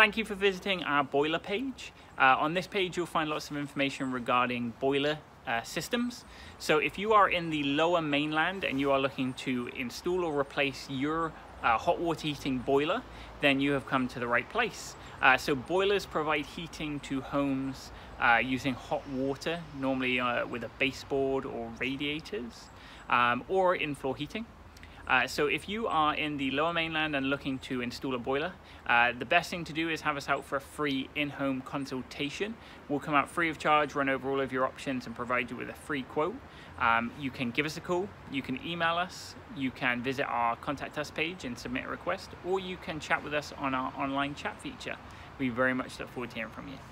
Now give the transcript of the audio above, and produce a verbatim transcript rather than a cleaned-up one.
thank you for visiting our boiler page. Uh, on this page you'll find lots of information regarding boiler uh, systems. So if you are in the lower mainland and you are looking to install or replace your uh, hot water heating boiler, then you have come to the right place. Uh, so boilers provide heating to homes uh, using hot water, normally uh, with a baseboard or radiators, um, or in-floor heating. Uh, so if you are in the lower mainland and looking to install a boiler, uh, the best thing to do is have us out for a free in-home consultation. We'll come out free of charge, run over all of your options and provide you with a free quote. Um, you can give us a call, you can email us, you can visit our contact us page and submit a request, or you can chat with us on our online chat feature. We very much look forward to hearing from you.